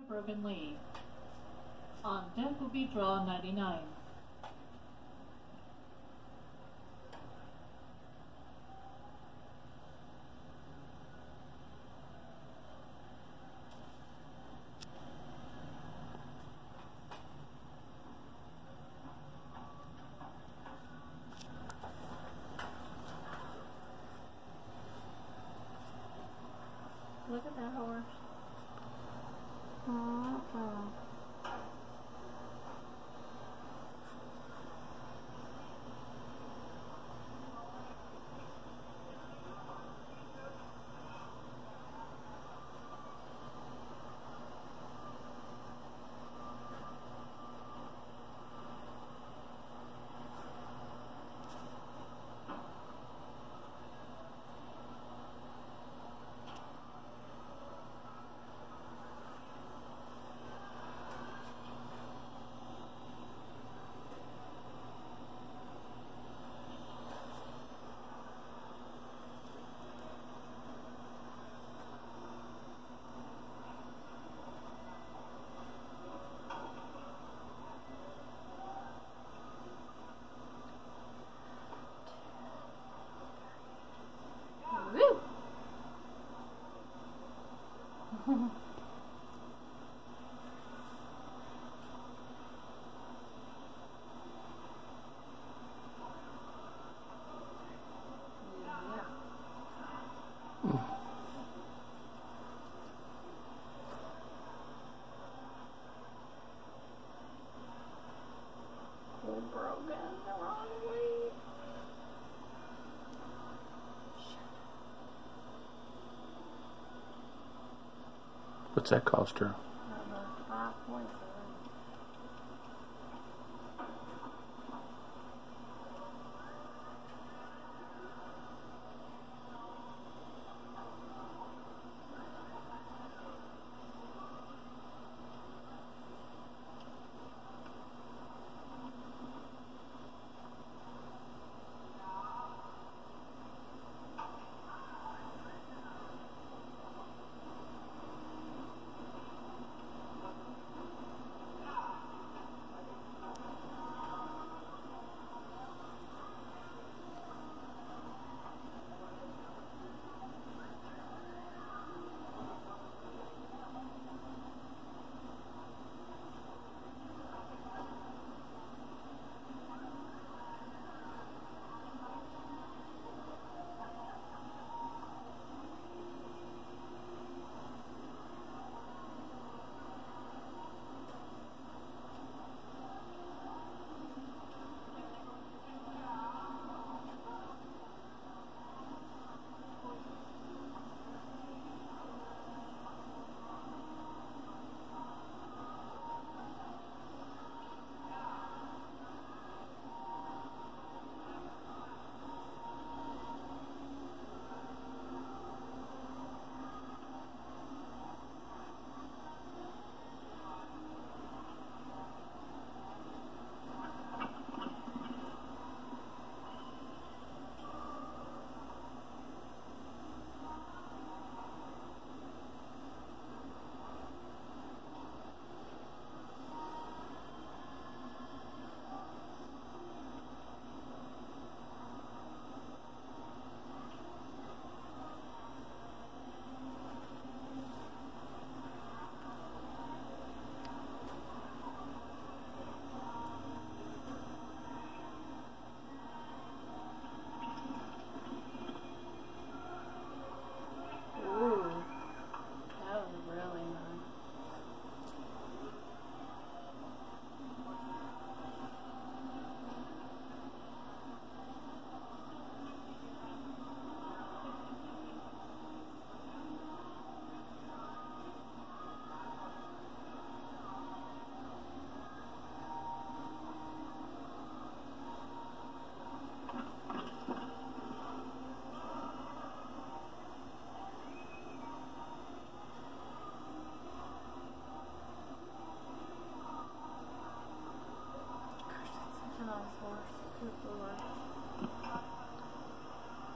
Brogan Lee. On deck will be draw 99. Look at that horse. Woo! Brogan the wrong way. What's that cost her? 5.7.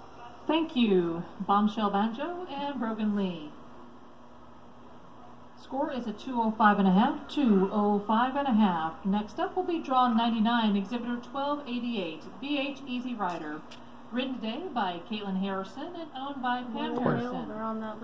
Thank you, Bombshell Banjo and Brogan Lee. score is a 205.5, 205.5. Next up will be draw 99, exhibitor 1288, BH Easy Rider. Ridden today by Caitlin Harrison and owned by Pam Whales Harrison. are on that